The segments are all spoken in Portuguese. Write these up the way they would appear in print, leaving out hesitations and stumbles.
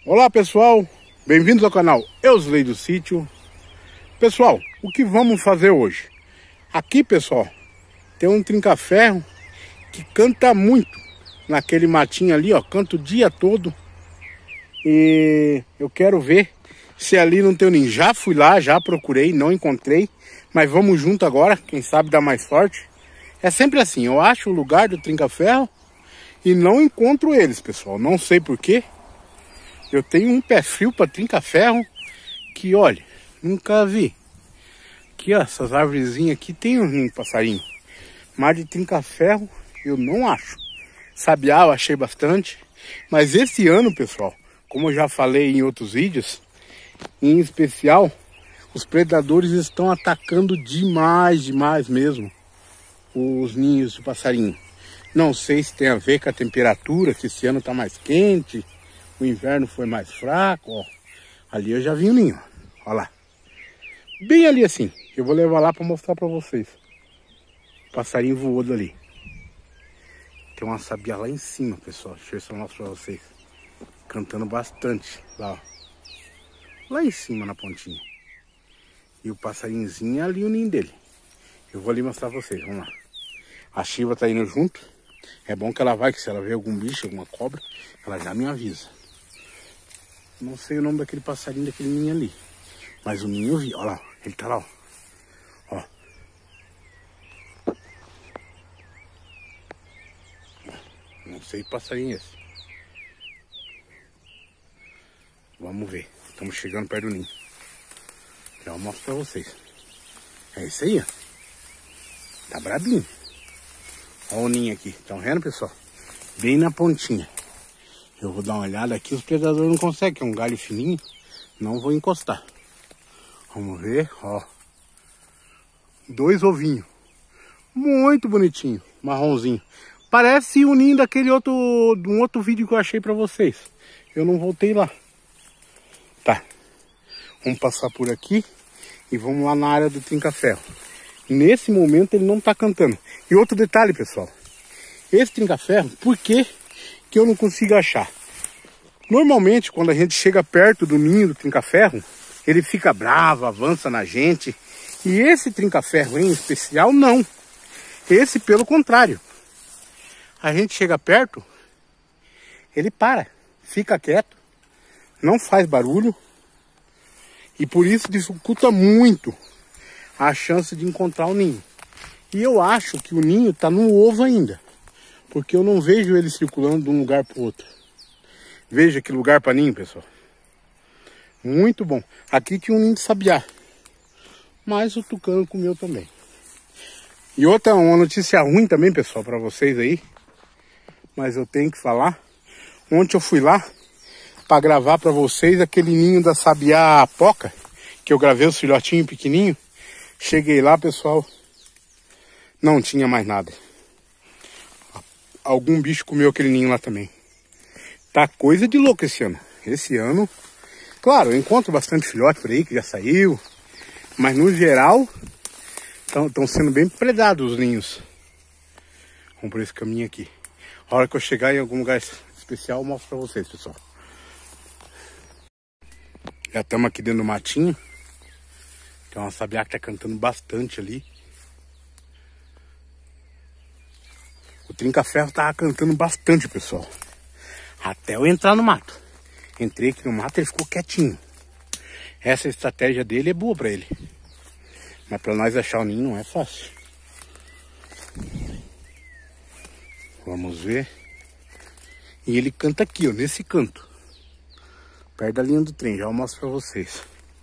Olá pessoal, bem-vindos ao canal Eusley do Sítio. Pessoal, o que vamos fazer hoje? Aqui pessoal, tem um trinca-ferro que canta muito naquele matinho ali, ó, canta o dia todo. E eu quero ver se ali não tem o ninho. Já fui lá, já procurei, não encontrei, mas vamos junto agora, quem sabe dá mais sorte. É sempre assim, eu acho o lugar do trinca-ferro e não encontro eles, pessoal, não sei porquê. Eu tenho um pé frio para trinca-ferro que, olha, nunca vi. Aqui, ó, essas árvorezinhas aqui tem um ninho de passarinho. Mas de trinca-ferro eu não acho. Sabiá eu achei bastante. Mas esse ano, pessoal, como eu já falei em outros vídeos, em especial, os predadores estão atacando demais mesmo os ninhos de passarinho. Não sei se tem a ver com a temperatura, que esse ano tá mais quente. O inverno foi mais fraco, ó. Ali eu já vi um ninho, ó lá. Bem ali assim. Eu vou levar lá para mostrar para vocês. O passarinho voou dali. Tem uma sabiá lá em cima, pessoal. Deixa eu ver se eu mostro para vocês. Cantando bastante lá, ó. Lá em cima na pontinha. E o passarinhozinho é ali o ninho dele. Eu vou ali mostrar para vocês, vamos lá. A Shiva tá indo junto. É bom que ela vai, que se ela ver algum bicho, alguma cobra, ela já me avisa. Não sei o nome daquele passarinho, daquele ninho ali. Mas o ninho eu vi, olha lá, ele tá lá, ó. Não sei que passarinho é esse. Vamos ver, estamos chegando perto do ninho. Já eu mostro pra vocês. É isso aí, ó. Tá brabinho. Olha o ninho aqui, estão vendo, pessoal? Bem na pontinha. Eu vou dar uma olhada aqui, os predadores não conseguem, que é um galho fininho. Não vou encostar. Vamos ver, ó. 2 ovinhos. Muito bonitinho, marronzinho. Parece o ninho daquele outro, de um outro vídeo que eu achei pra vocês. Eu não voltei lá. Tá. Vamos passar por aqui e vamos lá na área do trinca-ferro. Nesse momento ele não tá cantando. E outro detalhe, pessoal. Esse trinca-ferro, por que que eu não consigo achar? Normalmente, quando a gente chega perto do ninho do trinca-ferro, ele fica bravo, avança na gente. E esse trinca-ferro em especial, não. Esse, pelo contrário. A gente chega perto, ele para, fica quieto, não faz barulho. E por isso dificulta muito a chance de encontrar o ninho. E eu acho que o ninho está no ovo ainda. Porque eu não vejo ele circulando de um lugar para o outro. Veja que lugar para ninho, pessoal. Muito bom. Aqui tinha um ninho de sabiá. Mas o tucano comeu também. E outra, uma notícia ruim também, pessoal, para vocês aí. Mas eu tenho que falar. Ontem eu fui lá para gravar para vocês aquele ninho da sabiá poca. Que eu gravei os filhotinhos pequenininhos. Cheguei lá, pessoal. Não tinha mais nada. Algum bicho comeu aquele ninho lá também. Tá coisa de louco esse ano. Esse ano, claro, eu encontro bastante filhote por aí que já saiu. Mas no geral, estão sendo bem predados os ninhos. Vamos por esse caminho aqui. A hora que eu chegar em algum lugar especial, eu mostro pra vocês, pessoal. Já estamos aqui dentro do matinho. Tem uma sabiá que tá cantando bastante ali. O trinca-ferro tava cantando bastante, pessoal. Até eu entrar no mato. Entrei aqui no mato e ele ficou quietinho. Essa estratégia dele é boa pra ele. Mas pra nós achar o ninho não é fácil. Vamos ver. E ele canta aqui, ó, nesse canto. Perto da linha do trem, já eu mostro pra vocês.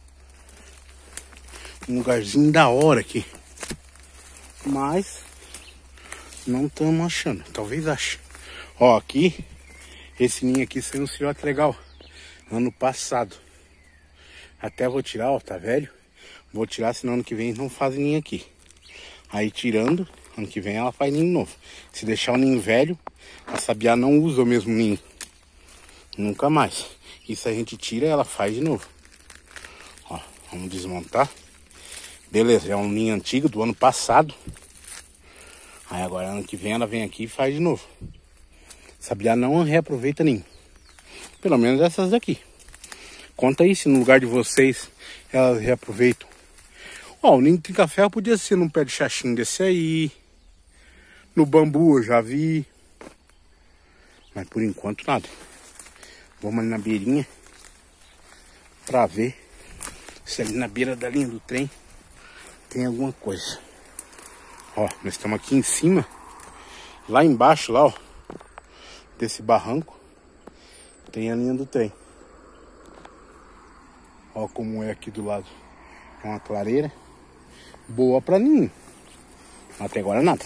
Um lugarzinho da hora aqui. Mas não estamos achando. Talvez ache. Ó, aqui. Esse ninho aqui saiu um filhote legal. Ano passado. Até vou tirar, ó. Tá velho. Vou tirar, senão ano que vem não faz ninho aqui. Aí tirando, ano que vem ela faz ninho novo. Se deixar o ninho velho, a sabiá não usa o mesmo ninho. Nunca mais. E se a gente tira, ela faz de novo. Ó, vamos desmontar. Beleza, é um ninho antigo do ano passado. Aí agora ano que vem ela vem aqui e faz de novo. Sabiá não reaproveita ninho. Pelo menos essas daqui. Conta aí se no lugar de vocês elas reaproveitam. Ó, o ninho de trinca-ferro podia ser num pé de xaxim desse aí. No bambu eu já vi. Mas por enquanto nada. Vamos ali na beirinha pra ver se ali na beira da linha do trem tem alguma coisa. Ó, nós estamos aqui em cima. Lá embaixo, lá, ó, desse barranco, tem a linha do trem. Ó como é aqui do lado. É uma clareira boa pra ninho. Até agora nada.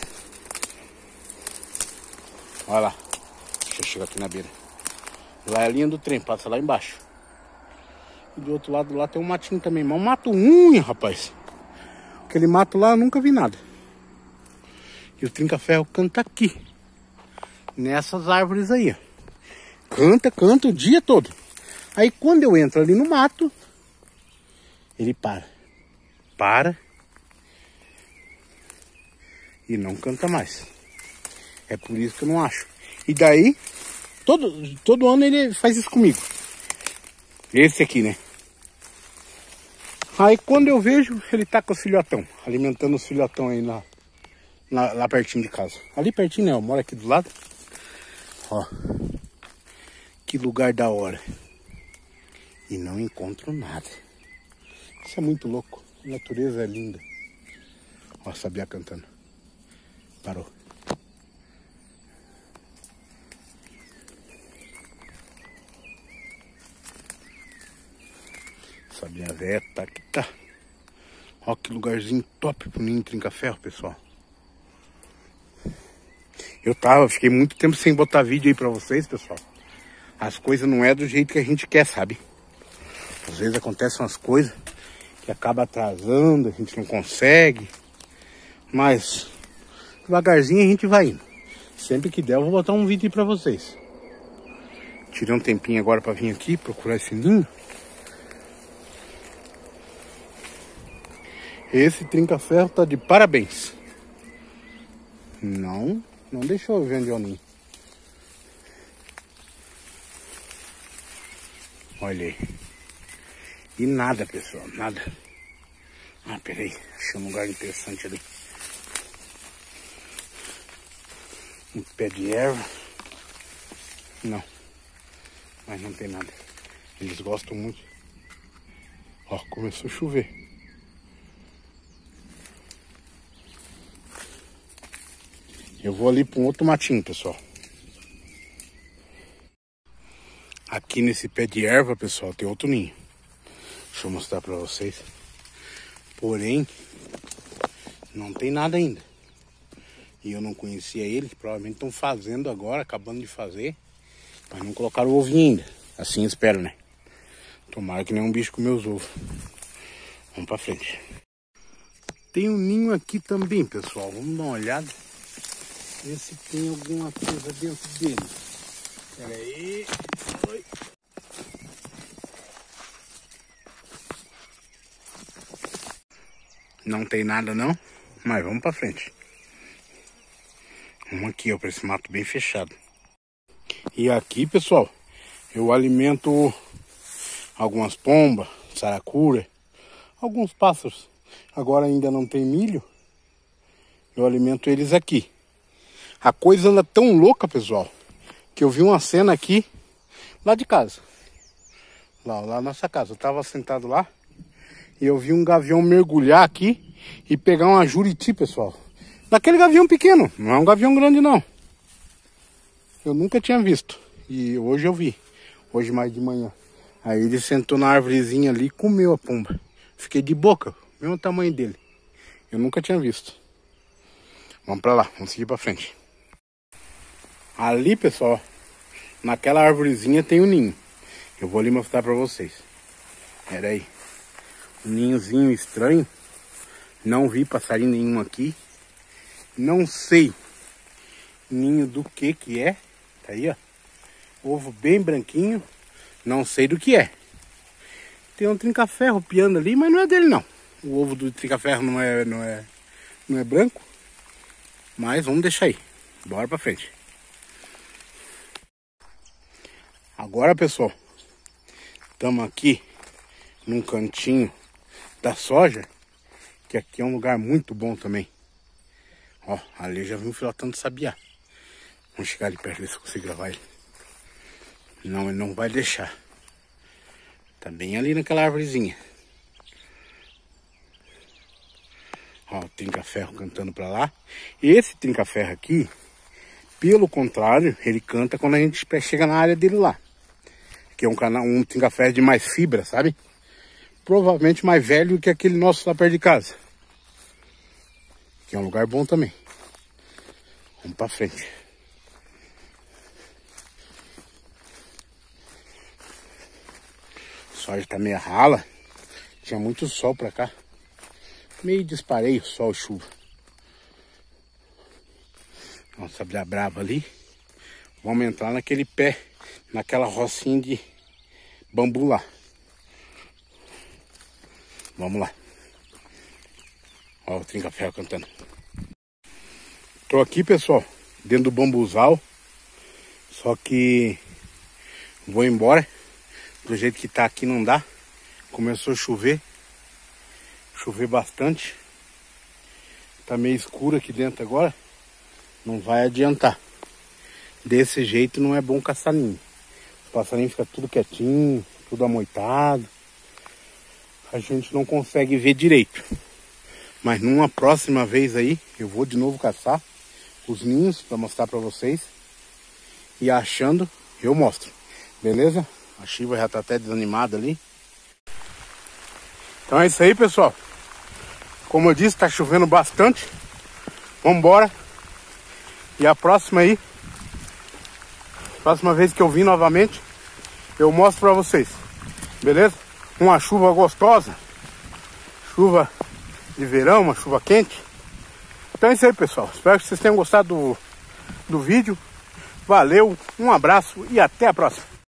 Olha lá. Deixa eu chegar aqui na beira. Lá é a linha do trem, passa lá embaixo. E do outro lado lá tem um matinho também. Mas um mato ruim, rapaz. Aquele mato lá eu nunca vi nada. E o trinca-ferro canta aqui. Nessas árvores aí, ó. Canta o dia todo. Aí quando eu entro ali no mato, ele para e não canta mais. É por isso que eu não acho. E daí, todo ano ele faz isso comigo. Esse aqui, né? Aí quando eu vejo, ele tá com os filhotão, alimentando os filhotão aí lá pertinho de casa. Ali pertinho, né? Eu moro aqui do lado. Ó, que lugar da hora. E não encontro nada. Isso é muito louco. A natureza é linda. Ó, Sabiá cantando. Parou. Sabiá velha tá que tá. Ó, que lugarzinho top pro ninho de trinca-ferro, pessoal. Fiquei muito tempo sem botar vídeo aí pra vocês, pessoal. As coisas não é do jeito que a gente quer, sabe? Às vezes acontecem umas coisas que acaba atrasando, a gente não consegue. Mas devagarzinho a gente vai indo. Sempre que der eu vou botar um vídeo aí pra vocês. Tirei um tempinho agora pra vir aqui procurar esse ninho. Esse trinca-ferro tá de parabéns. Não deixou eu ver onde é o ninho. Olha aí. E nada, pessoal, nada. Ah, peraí, achei um lugar interessante ali. Um pé de erva. Não. Mas não tem nada. Eles gostam muito. Ó, começou a chover. Eu vou ali para um outro matinho, pessoal. Aqui nesse pé de erva, pessoal, tem outro ninho. Deixa eu mostrar para vocês. Porém, não tem nada ainda. E eu não conhecia eles. Provavelmente estão fazendo agora, acabando de fazer. Mas não colocaram o ovinho ainda. Assim eu espero, né? Tomara que nenhum bicho comeu os ovos. Vamos para frente. Tem um ninho aqui também, pessoal. Vamos dar uma olhada. Ver se tem alguma coisa dentro dele. Pera aí. Oi. Não tem nada não, mas vamos pra frente. Vamos aqui, ó, pra esse mato bem fechado. E aqui, pessoal, eu alimento algumas pombas, saracura, alguns pássaros. Agora ainda não tem milho. Eu alimento eles aqui. A coisa anda tão louca, pessoal, que eu vi uma cena aqui, lá de casa. Lá na nossa casa. Eu tava sentado lá e eu vi um gavião mergulhar aqui e pegar uma juriti, pessoal. Daquele gavião pequeno, não é um gavião grande não. Eu nunca tinha visto. E hoje eu vi. Hoje mais de manhã. Aí ele sentou na árvorezinha ali e comeu a pomba. Fiquei de boca, mesmo tamanho dele. Eu nunca tinha visto. Vamos pra lá, vamos seguir pra frente. Ali, pessoal, naquela árvorezinha tem um ninho. Eu vou ali mostrar pra vocês. Pera aí. Um ninhozinho estranho. Não vi passarinho nenhum aqui. Não sei ninho do que é. Tá aí, ó. Ovo bem branquinho. Não sei do que é. Tem um trinca-ferro piando ali, mas não é dele não. O ovo do trinca-ferro não é branco. Mas vamos deixar aí. Bora pra frente. Agora, pessoal, estamos aqui num cantinho da soja, que aqui é um lugar muito bom também. Ó, ali eu já vi um filotão de sabiá. Vamos chegar ali perto, ver se eu consigo gravar ele. Não, ele não vai deixar. Tá bem ali naquela árvorezinha. Ó, o trinca-ferro cantando pra lá. Esse trinca-ferro aqui, pelo contrário, ele canta quando a gente chega na área dele lá. Que é um trinca-ferro de mais fibra, sabe? Provavelmente mais velho que aquele nosso lá perto de casa. Que é um lugar bom também. Vamos pra frente. A soja tá meio rala. Tinha muito sol pra cá. Meio dispareio, sol e chuva. Nossa, sabiá brava ali. Vamos entrar naquele pé, naquela rocinha de bambu lá. Vamos lá. Ó o trinca-ferro cantando. Tô aqui, pessoal, dentro do bambuzal. Só que vou embora. Do jeito que tá aqui não dá. Começou a chover. Chover bastante. Tá meio escuro aqui dentro agora. Não vai adiantar. Desse jeito não é bom caçalinho. Os passarinhos ficam tudo quietinho, tudo amoitado. A gente não consegue ver direito. Mas numa próxima vez aí, eu vou de novo caçar os ninhos para mostrar para vocês. E achando, eu mostro. Beleza? A Shiva já tá até desanimada ali. Então é isso aí, pessoal. Como eu disse, tá chovendo bastante. Vamos embora. E a próxima aí, próxima vez que eu vim novamente, eu mostro pra vocês. Beleza? Uma chuva gostosa. Chuva de verão, uma chuva quente. Então é isso aí, pessoal. Espero que vocês tenham gostado do vídeo. Valeu, um abraço e até a próxima.